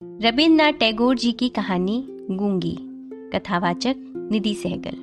रविन्द्रनाथ टैगोर जी की कहानी गूंगी। कथावाचक निधि सहगल।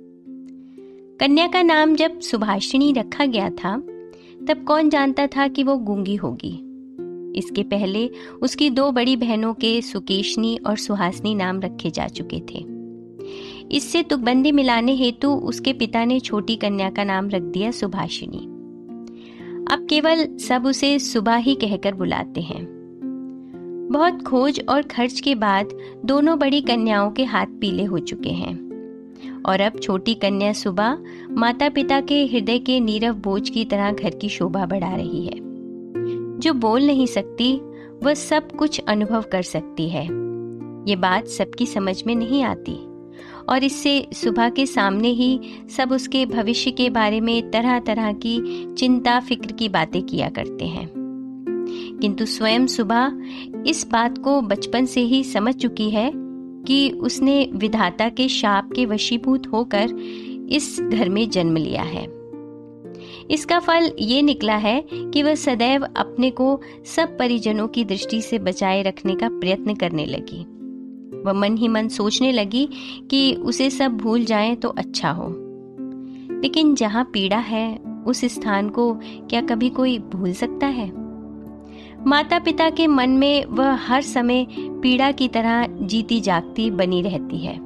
कन्या का नाम जब सुभाषिनी रखा गया था तब कौन जानता था कि वो गूंगी होगी। इसके पहले उसकी दो बड़ी बहनों के सुकेशनी और सुहासनी नाम रखे जा चुके थे। इससे तुकबंदी मिलाने हेतु उसके पिता ने छोटी कन्या का नाम रख दिया सुभाषिनी। अब केवल सब उसे सुबा ही कहकर बुलाते हैं। बहुत खोज और खर्च के बाद दोनों बड़ी कन्याओं के हाथ पीले हो चुके हैं और अब छोटी कन्या सुबा माता पिता के हृदय के नीरव बोझ की तरह घर की शोभा बढ़ा रही है। जो बोल नहीं सकती वह सब कुछ अनुभव कर सकती है। ये बात सबकी समझ में नहीं आती और इससे सुबह के सामने ही सब उसके भविष्य के बारे में तरह तरह की चिंता फिक्र की बातें किया करते हैं। किंतु स्वयं सुबह इस बात को बचपन से ही समझ चुकी है कि उसने विधाता के शाप के वशीभूत होकर इस घर में जन्म लिया है। इसका फल ये निकला है कि वह सदैव अपने को सब परिजनों की दृष्टि से बचाए रखने का प्रयत्न करने लगी। वह मन ही मन सोचने लगी कि उसे सब भूल जाएं तो अच्छा हो। लेकिन जहां पीड़ा है उस स्थान को क्या कभी कोई भूल सकता है? माता पिता के मन में वह हर समय पीड़ा की तरह जीती जागती बनी रहती है।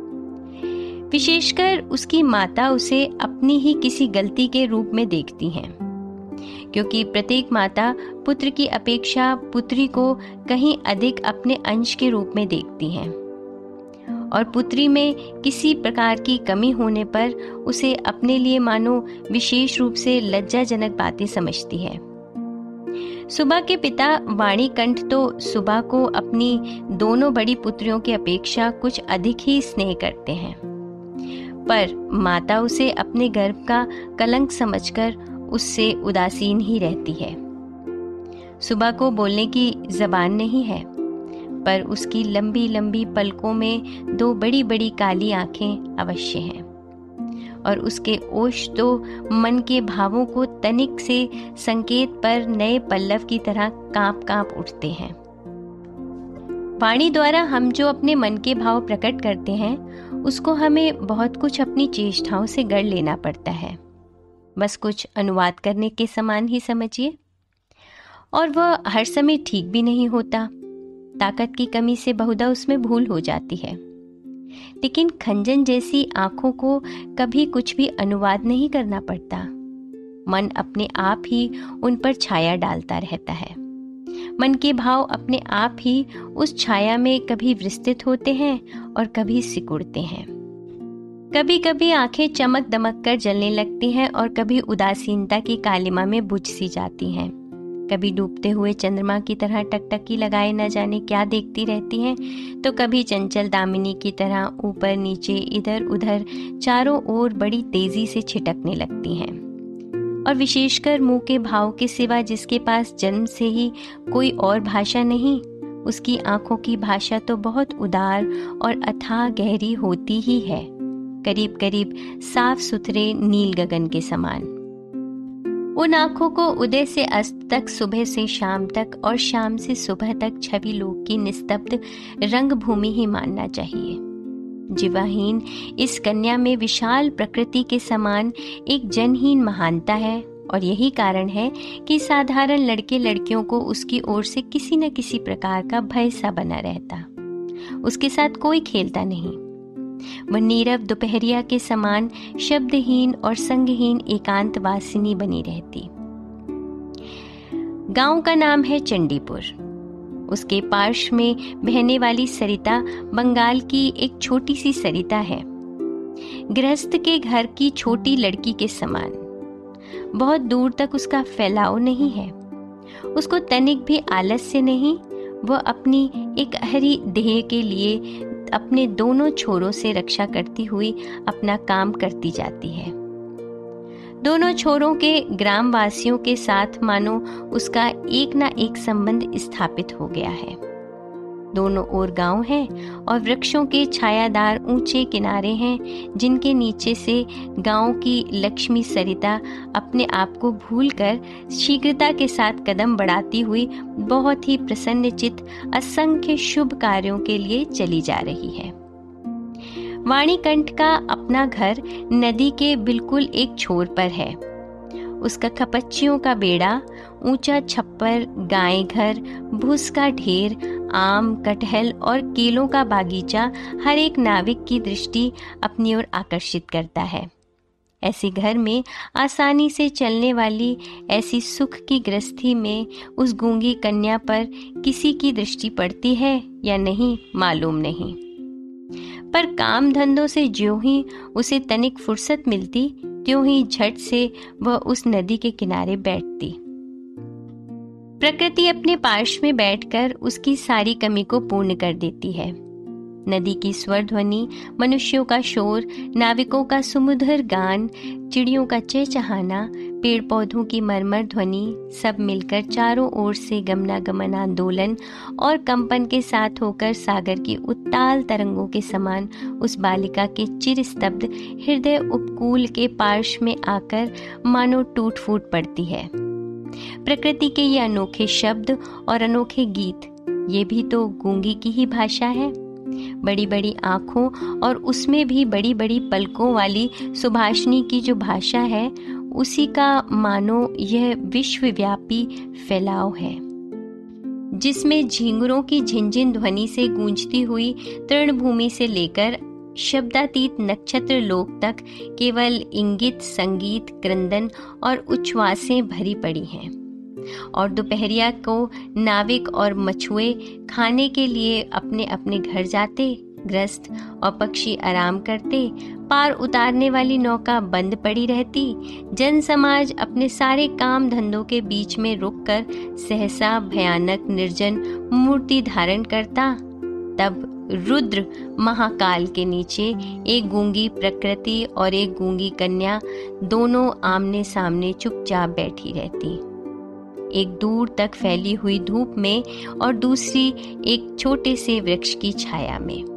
विशेषकर उसकी माता उसे अपनी ही किसी गलती के रूप में देखती हैं, क्योंकि प्रत्येक माता पुत्र की अपेक्षा पुत्री को कहीं अधिक अपने अंश के रूप में देखती हैं और पुत्री में किसी प्रकार की कमी होने पर उसे अपने लिए मानो विशेष रूप से लज्जाजनक बातें समझती है। सुबा के पिता वाणीकंठ तो सुबा को अपनी दोनों बड़ी पुत्रियों की अपेक्षा कुछ अधिक ही स्नेह करते हैं, पर माता उसे अपने गर्भ का कलंक समझकर उससे उदासीन ही रहती है। सुबा को बोलने की जबान नहीं है, पर उसकी लंबी लंबी पलकों में दो बड़ी बड़ी काली आंखें अवश्य हैं और उसके ओष्ठ तो मन के भावों को तनिक से संकेत पर नए पल्लव की तरह कांप कांप उठते हैं। वाणी द्वारा हम जो अपने मन के भाव प्रकट करते हैं उसको हमें बहुत कुछ अपनी चेष्टाओं से गढ़ लेना पड़ता है, बस कुछ अनुवाद करने के समान ही समझिए। और वह हर समय ठीक भी नहीं होता। ताकत की कमी से बहुधा उसमें भूल हो जाती है। लेकिन खंजन जैसी आंखों को कभी कुछ भी अनुवाद नहीं करना पड़ता। मन अपने आप ही उन पर छाया डालता रहता है। मन के भाव अपने आप ही उस छाया में कभी विस्तृत होते हैं और कभी सिकुड़ते हैं। कभी कभी आंखें चमक दमक कर जलने लगती हैं और कभी उदासीनता की कालिमा में बुझ सी जाती हैं। कभी डूबते हुए चंद्रमा की तरह टकटकी लगाए न जाने क्या देखती रहती हैं, तो कभी चंचल दामिनी की तरह ऊपर नीचे इधर उधर चारों ओर बड़ी तेजी से छिटकने लगती हैं। और विशेषकर मुंह के भाव के सिवा जिसके पास जन्म से ही कोई और भाषा नहीं, उसकी आंखों की भाषा तो बहुत उदार और अथाह गहरी होती ही है, करीब करीब साफ सुथरे नील गगन के समान। उन आंखों को उदय से अस्त तक, सुबह से शाम तक और शाम से सुबह तक छवि लोक की निस्तब्ध रंगभूमि ही मानना चाहिए। जीवाहीन इस कन्या में विशाल प्रकृति के समान एक जनहीन महानता है और यही कारण है कि साधारण लड़के लड़कियों को उसकी ओर से किसी न किसी प्रकार का भय सा बना रहता। उसके साथ कोई खेलता नहीं। वह नीरव दोपहरिया के समान शब्दहीन और संगहीन एकांत वासिनी बनी रहती। गांव का नाम है चंडीपुर। उसके पार्श्व में बहने वाली सरिता बंगाल की एक छोटी सी सरिता है, गृहस्थ के घर की छोटी लड़की के समान। बहुत दूर तक उसका फैलाव नहीं है। उसको तनिक भी आलस्य नहीं। वह अपनी एक हरी देह के लिए अपने दोनों छोरों से रक्षा करती हुई अपना काम करती जाती है। दोनों छोरों के ग्रामवासियों के साथ मानो उसका एक ना एक संबंध स्थापित हो गया है। दोनों ओर गांव है और वृक्षों के छायादार ऊंचे किनारे हैं, जिनके नीचे से गांव की लक्ष्मी सरिता अपने आप को भूलकर शीघ्रता के साथ कदम बढ़ाती हुई बहुत ही प्रसन्नचित्त असंख्य शुभ कार्यों के लिए चली जा रही है। वाणीकंठ का अपना घर नदी के बिल्कुल एक छोर पर है। उसका खपच्चियों का बेड़ा, ऊंचा छप्पर, गाय घर, भूस का ढेर, आम, कटहल और केलों का बागीचा हर एक नाविक की दृष्टि अपनी ओर आकर्षित करता है। ऐसे घर में आसानी से चलने वाली ऐसी सुख की गृहस्थी में उस गूंगी कन्या पर किसी की दृष्टि पड़ती है या नहीं मालूम नहीं, पर काम धंधों से ज्यों ही उसे तनिक फुर्सत मिलती त्यों ही झट से वह उस नदी के किनारे बैठती। प्रकृति अपने पार्श्व में बैठकर उसकी सारी कमी को पूर्ण कर देती है। नदी की स्वर ध्वनि, मनुष्यों का शोर, नाविकों का सुमधुर गान, चिड़ियों का चहचहाना, पेड़ पौधों की मरमर ध्वनि, सब मिलकर चारों ओर से गमनागमन आंदोलन और कंपन के साथ होकर सागर की उत्ताल तरंगों के समान उस बालिका के चिर स्तब्ध हृदय उपकूल के पार्श्व में आकर मानो टूट फूट पड़ती है। प्रकृति के ये अनोखे शब्द और अनोखे गीत, ये भी तो गूंगी की ही भाषा है। बड़ी बड़ी आंखों और उसमें भी बड़ी बड़ी पलकों वाली सुभाषिनी की जो भाषा है, उसी का मानो यह विश्वव्यापी फैलाव है, जिसमें झींगुरों की झिनझिन ध्वनि से गूंजती हुई तृणभूमि से लेकर शब्दातीत नक्षत्र लोक तक केवल इंगित, संगीत, क्रंदन और उच्छ्वासें भरी पड़ी हैं। और दोपहरिया को नाविक और मछुए खाने के लिए अपने अपने घर जाते, गृहस्थ और पक्षी आराम करते, पार उतारने वाली नौका बंद पड़ी रहती, जन समाज अपने सारे काम धंधों के बीच में रुककर सहसा भयानक निर्जन मूर्ति धारण करता, तब रुद्र महाकाल के नीचे एक गूंगी प्रकृति और एक गूंगी कन्या दोनों आमने सामने चुपचाप बैठी रहती, एक दूर तक फैली हुई धूप में और दूसरी एक छोटे से वृक्ष की छाया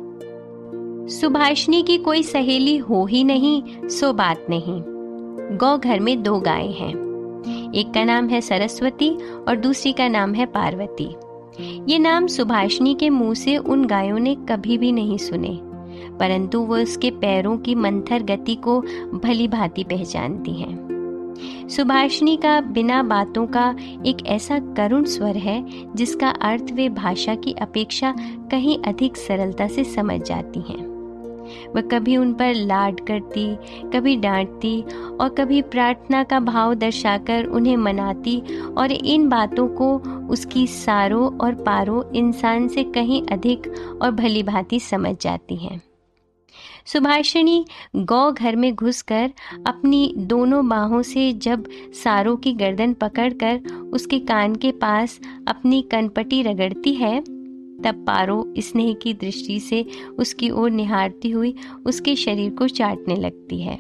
में। सुभाषिनी की कोई सहेली हो ही नहीं सो बात नहीं। गौ घर में दो गायें हैं, एक का नाम है सरस्वती और दूसरी का नाम है पार्वती। ये नाम सुभाषिनी के मुंह से उन गायों ने कभी भी नहीं सुने, परंतु वो उसके पैरों की मंथर गति को भली भांति पहचानती हैं। सुभाषिनी का बिना बातों का एक ऐसा करुण स्वर है जिसका अर्थ वे भाषा की अपेक्षा कहीं अधिक सरलता से समझ जाती हैं। वह कभी उन पर लाड करती, कभी डांटती और कभी प्रार्थना का भाव दर्शाकर उन्हें मनाती, और इन बातों को उसकी सारों और पारों इंसान से कहीं अधिक और भली भांति समझ जाती हैं। सुभाषिनी गौ घर में घुसकर अपनी दोनों बाहों से जब सारों की गर्दन पकड़कर उसके कान के पास अपनी कनपटी रगड़ती है, तब पारो स्नेह की दृष्टि से उसकी ओर निहारती हुई उसके शरीर को चाटने लगती है।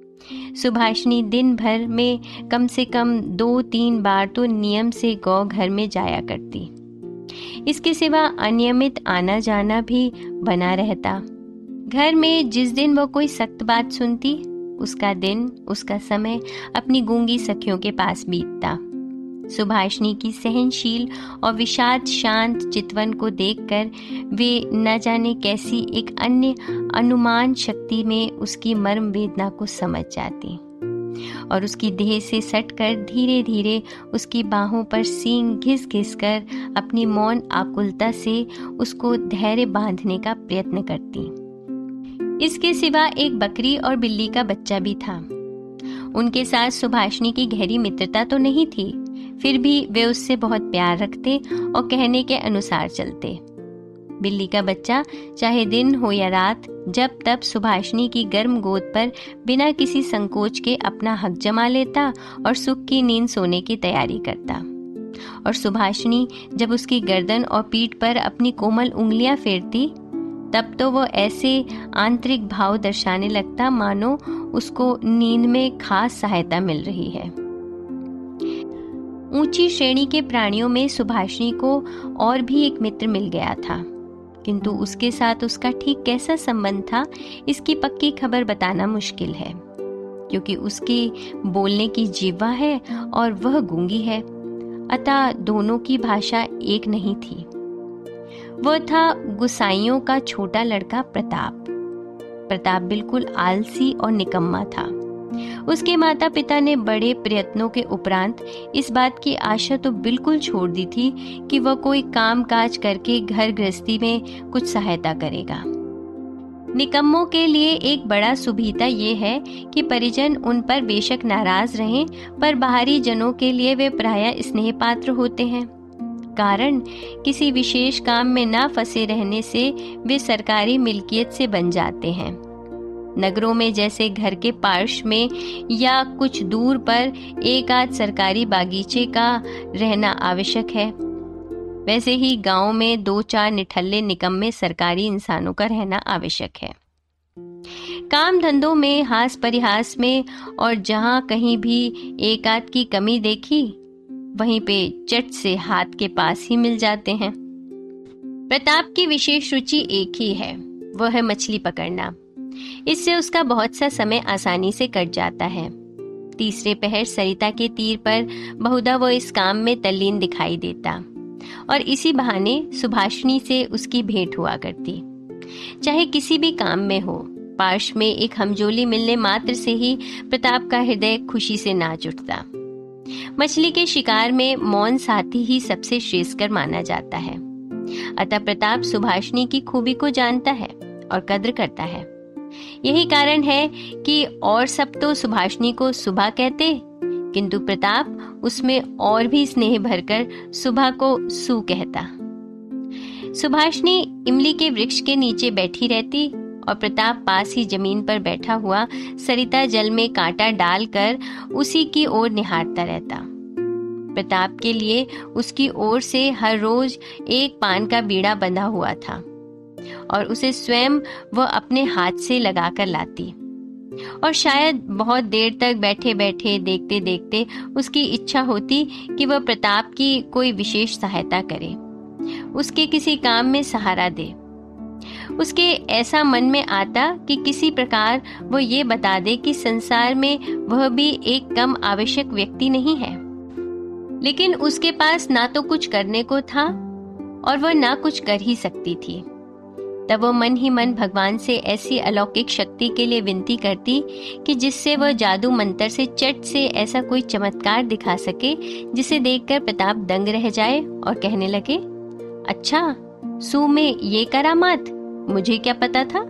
सुभाषिनी दिन भर में कम से कम 2-3 बार तो नियम से गौ घर में जाया करती। इसके सिवा अनियमित आना जाना भी बना रहता। घर में जिस दिन वो कोई सख्त बात सुनती, उसका दिन, उसका समय अपनी गूंगी सखियों के पास बीतता। सुभाषिनी की सहनशील और विषाद शांत चितवन को देखकर वे न जाने कैसी एक अन्य अनुमान शक्ति में उसकी मर्म वेदना को समझ जाती और उसकी देह से सटकर धीरे धीरे उसकी बाहों पर सींग घिस घिस कर अपनी मौन आकुलता से उसको धैर्य बांधने का प्रयत्न करती। इसके सिवा एक बकरी और बिल्ली का बच्चा भी था। उनके साथ सुभाषिनी की गहरी मित्रता तो नहीं थी, फिर भी वे उससे बहुत प्यार रखते और कहने के अनुसार चलते। बिल्ली का बच्चा चाहे दिन हो या रात, जब तब सुभाषिनी की गर्म गोद पर बिना किसी संकोच के अपना हक जमा लेता और सुख की नींद सोने की तैयारी करता। और सुभाषिनी जब उसकी गर्दन और पीठ पर अपनी कोमल उंगलियां फेरती, तब तो वो ऐसे आंतरिक भाव दर्शाने लगता मानो उसको नींद में खास सहायता मिल रही है। ऊंची श्रेणी के प्राणियों में सुभाषिनी को और भी एक मित्र मिल गया था। किंतु उसके साथ उसका ठीक कैसा संबंध था, इसकी पक्की खबर बताना मुश्किल है, क्योंकि उसकी बोलने की जिह्वा है और वह गूंगी है, अतः दोनों की भाषा एक नहीं थी। वह था गुसाइयों का छोटा लड़का प्रताप। प्रताप बिल्कुल आलसी और निकम्मा था। उसके माता पिता ने बड़े प्रयत्नों के उपरांत इस बात की आशा तो बिल्कुल छोड़ दी थी कि वह कोई काम काज करके घर गृहस्थी में कुछ सहायता करेगा। निकम्मों के लिए एक बड़ा सुविधा ये है कि परिजन उन पर बेशक नाराज रहें, पर बाहरी जनों के लिए वे प्रायः स्नेह पात्र होते हैं। कारण किसी विशेष काम में ना फंसे रहने से वे सरकारी मिल्कियत से बन जाते हैं। नगरों में जैसे घर के पार्श्व में या कुछ दूर पर एक आध सरकारी बागीचे का रहना आवश्यक है, वैसे ही गांव में 2-4 निठल्ले निकम्मे सरकारी इंसानों का रहना आवश्यक है। काम धंधों में, हास परिहास में, और जहां कहीं भी एक आध की कमी देखी, वहीं पे चट से हाथ के पास ही मिल जाते हैं। प्रताप की विशेष रुचि एक ही है, वह है मछली पकड़ना। इससे उसका बहुत सा समय आसानी से कट जाता है। तीसरे पहर सरिता के तीर पर बहुधा वो इस काम में तल्लीन दिखाई देता, और इसी बहाने सुभाषिनी से उसकी भेंट हुआ करती। चाहे किसी भी काम में हो, पार्श्व में एक हमजोली मिलने मात्र से ही प्रताप का हृदय खुशी से नाच उठता। मछली के शिकार में मौन साथी ही सबसे श्रेष्ठकर माना जाता है। अतः प्रताप सुभाषिनी की खूबी को जानता है और कद्र करता है। यही कारण है कि और सब तो सुभाषिनी को सुभा कहते, किंतु प्रताप उसमें और भी स्नेह भरकर सुभा को सु कहता। सुभाषिनी इमली के वृक्ष के नीचे बैठी रहती और प्रताप पास ही जमीन पर बैठा हुआ सरिता जल में कांटा डालकर उसी की ओर निहारता रहता। प्रताप के लिए उसकी ओर से हर रोज एक पान का बीड़ा बंधा हुआ था और उसे स्वयं वह अपने हाथ से लगाकर लाती, और शायद बहुत देर तक बैठे बैठे देखते देखते उसकी इच्छा होती कि वह प्रताप की कोई विशेष सहायता करे, उसके किसी काम में सहारा दे। उसके ऐसा मन में आता कि किसी प्रकार वो ये बता दे कि संसार में वह भी एक कम आवश्यक व्यक्ति नहीं है, लेकिन उसके पास ना तो कुछ करने को था और वह ना कुछ कर ही सकती थी। तब वह मन ही मन भगवान से ऐसी अलौकिक शक्ति के लिए विनती करती कि जिससे वह जादू मंत्र से चट से ऐसा कोई चमत्कार दिखा सके जिसे देखकर प्रताप दंग रह जाए और कहने लगे, अच्छा, सू में ये करामात, मुझे क्या पता था।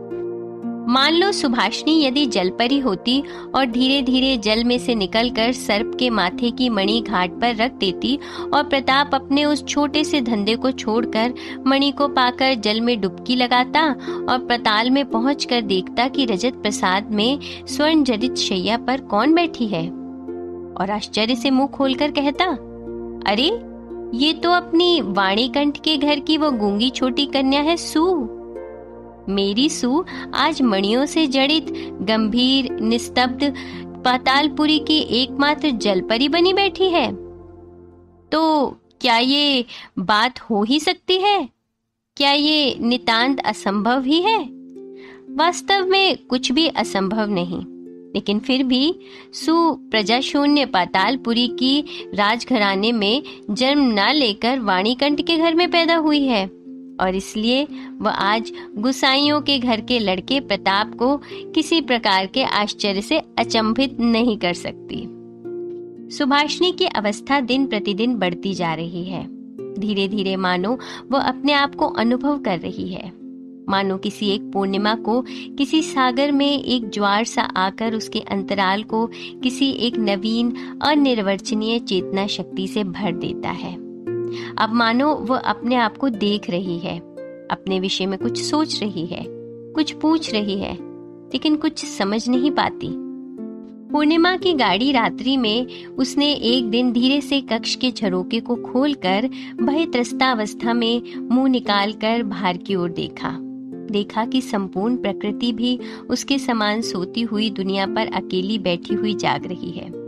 मान लो सुभाषिनी यदि जलपरी होती और धीरे धीरे जल में से निकलकर सर्प के माथे की मणि घाट पर रख देती और प्रताप अपने उस छोटे से धंधे को छोड़कर मणि को पाकर जल में डुबकी लगाता और पाताल में पहुंचकर देखता कि रजत प्रसाद में स्वर्ण जड़ित शैया पर कौन बैठी है, और आश्चर्य से मुंह खोलकर कहता, अरे ये तो अपनी वाणीकंठ के घर की वो गूंगी छोटी कन्या है सू। मेरी सू आज मणियों से जड़ित गंभीर निस्तब्ध पातालपुरी की एकमात्र जलपरी बनी बैठी है। तो क्या ये बात हो ही सकती है? क्या ये नितांत असंभव ही है? वास्तव में कुछ भी असंभव नहीं, लेकिन फिर भी सू प्रजाशून्य पातालपुरी की राजघराने में जन्म न लेकर वाणीकंठ के घर में पैदा हुई है, और इसलिए वह आज गुसाइयों के घर के लड़के प्रताप को किसी प्रकार के आश्चर्य से अचंभित नहीं कर सकती। सुभाषिनी की अवस्था दिन प्रतिदिन बढ़ती जा रही है। धीरे धीरे मानो वह अपने आप को अनुभव कर रही है, मानो किसी एक पूर्णिमा को किसी सागर में एक ज्वार सा आकर उसके अंतराल को किसी एक नवीन अनिर्वचनीय चेतना शक्ति से भर देता है। अब मानो वह अपने आप को देख रही है, अपने विषय में कुछ सोच रही है, कुछ पूछ रही है, लेकिन कुछ समझ नहीं पाती। पूर्णिमा की गाढ़ी रात्रि में उसने एक दिन धीरे से कक्ष के झरोके को खोलकर भय त्रस्ता अवस्था में मुंह निकालकर बाहर की ओर देखा कि संपूर्ण प्रकृति भी उसके समान सोती हुई दुनिया पर अकेली बैठी हुई जाग रही है।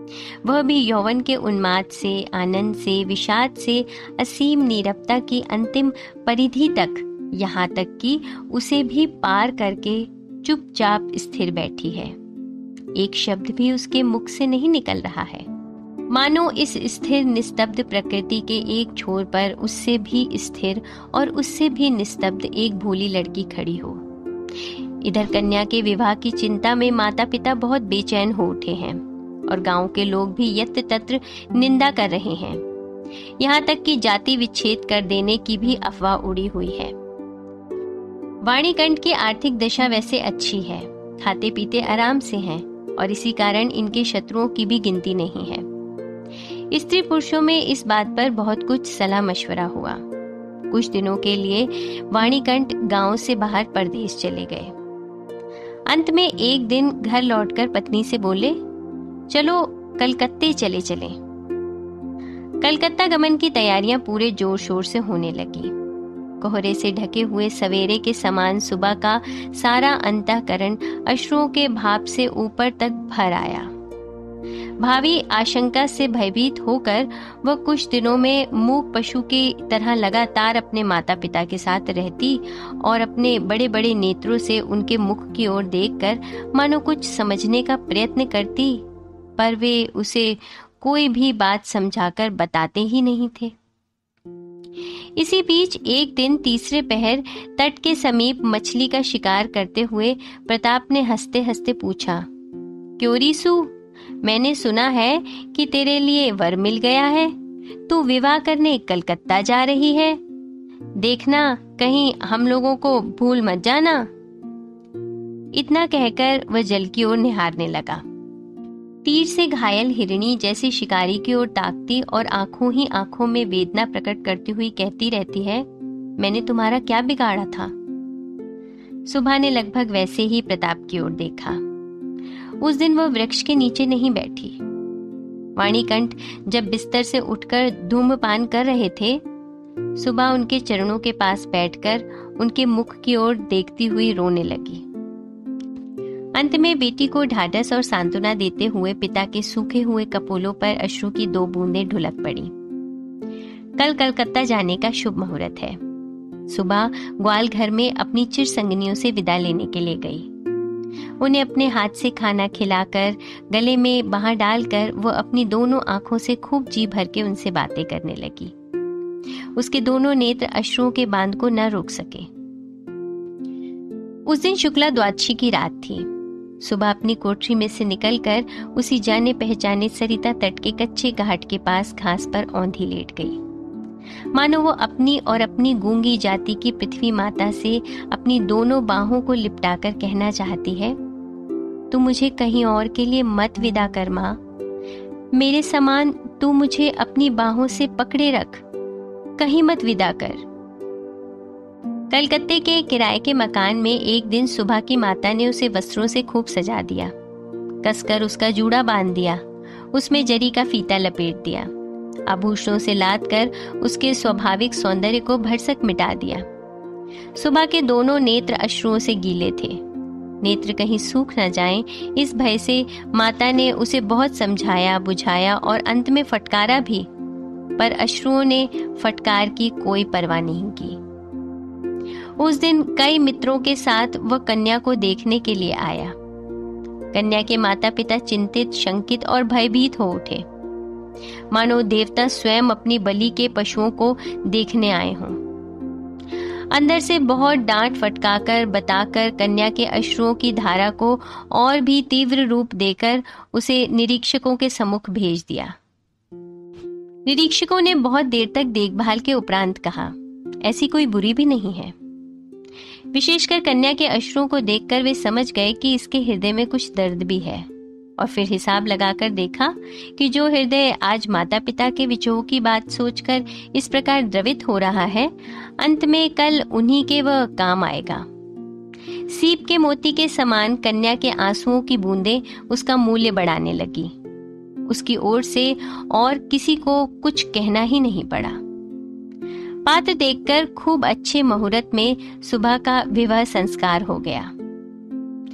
वह भी यौवन के उन्माद से, आनंद से, विषाद से असीम नीरवता की अंतिम परिधि तक, यहाँ तक कि उसे भी पार करके चुपचाप स्थिर बैठी है। एक शब्द भी उसके मुख से नहीं निकल रहा है, मानो इस स्थिर निस्तब्ध प्रकृति के एक छोर पर उससे भी स्थिर और उससे भी निस्तब्ध एक भोली लड़की खड़ी हो। इधर कन्या के विवाह की चिंता में माता पिता बहुत बेचैन हो उठे हैं और गांव के लोग भी यत्र तत्र निंदा कर रहे हैं। यहाँ तक कि जाति विच्छेद कर देने की भी अफवाह उड़ी हुई है। वाणीकंठ की आर्थिक दशा वैसे अच्छी है, खाते पीते आराम से हैं और इसी कारण इनके शत्रुओं की भी गिनती नहीं है। स्त्री पुरुषों में इस बात पर बहुत कुछ सलाह मशवरा हुआ। कुछ दिनों के लिए वाणीकंठ गांव से बाहर परदेश चले गए। अंत में एक दिन घर लौटकर पत्नी से बोले, चलो कलकत्ते चले चलें। कलकत्ता गमन की तैयारियां पूरे जोर शोर से होने लगी। कोहरे से ढके हुए सवेरे के समान सुबह का सारा अंतःकरण अश्रुओं के भाप से ऊपर तक भर आया। भावी आशंका से भयभीत होकर वह कुछ दिनों में मूक पशु की तरह लगातार अपने माता पिता के साथ रहती और अपने बड़े बड़े नेत्रों से उनके मुख की ओर देखकर मानो कुछ समझने का प्रयत्न करती, पर वे उसे कोई भी बात समझाकर बताते ही नहीं थे। इसी बीच एक दिन तीसरे पहर तट के समीप मछली का शिकार करते हुए प्रताप ने हंसते हंसते पूछा, क्यों रीसू, मैंने सुना है कि तेरे लिए वर मिल गया है, तू विवाह करने कलकत्ता जा रही है। देखना कहीं हम लोगों को भूल मत जाना। इतना कहकर वह जल की ओर निहारने लगा। तीर से घायल हिरणी जैसे शिकारी की ओर ताकती और आंखों ही आंखों में वेदना प्रकट करती हुई कहती रहती है, मैंने तुम्हारा क्या बिगाड़ा था। सुबह ने लगभग वैसे ही प्रताप की ओर देखा। उस दिन वह वृक्ष के नीचे नहीं बैठी। वाणीकंठ जब बिस्तर से उठकर धूम्रपान कर रहे थे, सुबह उनके चरणों के पास बैठकर उनके मुख की ओर देखती हुई रोने लगी। अंत में बेटी को ढाढ़स और सांत्वना देते हुए पिता के सूखे हुए कपोलों पर अश्रु की 2 बूंदें ढुलक पड़ी। कल कलकत्ता जाने का शुभ मुहूर्त है। सुबह ग्वाल घर में अपनी चिर संगनियों से विदा लेने के लिए गई। उन्हें अपने हाथ से खाना खिलाकर गले में बांह डालकर वो अपनी दोनों आंखों से खूब जी भर के उनसे बातें करने लगी। उसके दोनों नेत्र अश्रुओं के बांध को न रोक सके। उस दिन शुक्ला द्वादशी की रात थी। सुबह अपनी कोठरी में से निकलकर उसी जाने पहचाने सरिता तट के कच्चे घाट के पास घास पर औंधी लेट गई, मानो वो अपनी और अपनी गूंगी जाति की पृथ्वी माता से अपनी दोनों बाहों को लिपटाकर कहना चाहती है, तू मुझे कहीं और के लिए मत विदा कर माँ, मेरे समान तू मुझे अपनी बाहों से पकड़े रख, कहीं मत विदा कर। कलकत्ते के किराए के मकान में एक दिन सुबह की माता ने उसे वस्त्रों से खूब सजा दिया, कसकर उसका जूड़ा बांध दिया, उसमें जरी का फीता लपेट दिया, आभूषणों से लाद कर उसके स्वाभाविक सौंदर्य को भरसक मिटा दिया। सुबह के दोनों नेत्र अश्रुओं से गीले थे। नेत्र कहीं सूख न जाएं, इस भय से माता ने उसे बहुत समझाया बुझाया और अंत में फटकारा भी, पर अश्रुओं ने फटकार की कोई परवाह नहीं की। उस दिन कई मित्रों के साथ वह कन्या को देखने के लिए आया। कन्या के माता पिता चिंतित, शंकित और भयभीत हो उठे, मानो देवता स्वयं अपनी बलि के पशुओं को देखने आए हों। अंदर से बहुत डांट फटकाकर बताकर कन्या के अश्रुओं की धारा को और भी तीव्र रूप देकर उसे निरीक्षकों के सम्मुख भेज दिया। निरीक्षकों ने बहुत देर तक देखभाल के उपरांत कहा, ऐसी कोई बुरी भी नहीं है। विशेषकर कन्या के अश्रुओं को देखकर वे समझ गए कि इसके हृदय में कुछ दर्द भी है, और फिर हिसाब लगाकर देखा कि जो हृदय आज माता पिता के विछोह की बात सोचकर इस प्रकार द्रवित हो रहा है, अंत में कल उन्हीं के वह काम आएगा। सीप के मोती के समान कन्या के आंसुओं की बूंदें उसका मूल्य बढ़ाने लगी। उसकी ओर से और किसी को कुछ कहना ही नहीं पड़ा। पात्र देखकर खूब अच्छे मुहूर्त में सुबह का विवाह संस्कार हो गया।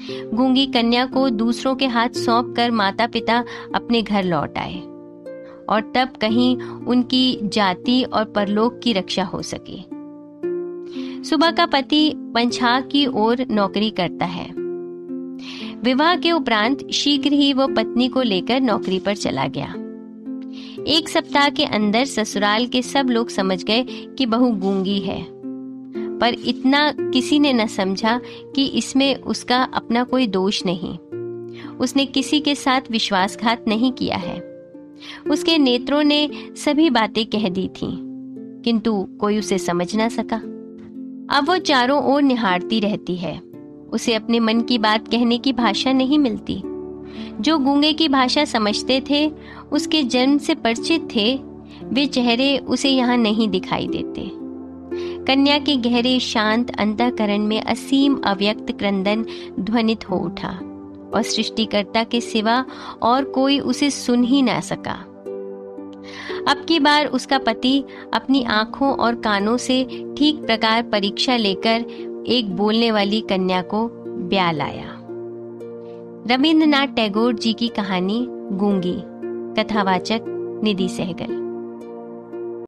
गूंगी कन्या को दूसरों के हाथ सौंपकर माता पिता अपने घर लौट आए और तब कहीं उनकी जाति और परलोक की रक्षा हो सके। सुबह का पति पंचाग की ओर नौकरी करता है। विवाह के उपरांत शीघ्र ही वो पत्नी को लेकर नौकरी पर चला गया। 1 सप्ताह के अंदर ससुराल के सब लोग समझ गए कि बहू गूंगी है, पर इतना किसी ने न समझा कि इसमें उसका अपना कोई दोष नहीं। उसने किसी के साथ विश्वासघात नहीं किया है। उसके नेत्रों ने सभी बातें कह दी थीं, किंतु कोई उसे समझ ना सका। अब वो चारों ओर निहारती रहती है। उसे अपने मन की बात कहने की भाषा नहीं मिलती। जो गूंगे की भाषा समझते थे, उसके जन्म से परिचित थे, वे चेहरे उसे यहाँ नहीं दिखाई देते। कन्या के गहरे शांत अंतःकरण में असीम अव्यक्त क्रंदन ध्वनित हो उठा और सृष्टिकर्ता के सिवा और कोई उसे सुन ही ना सका। अब की बार उसका पति अपनी आंखों और कानों से ठीक प्रकार परीक्षा लेकर एक बोलने वाली कन्या को ब्याह लाया। रविंद्रनाथ टैगोर जी की कहानी गूंगी। कथावाचक निधि सहगल।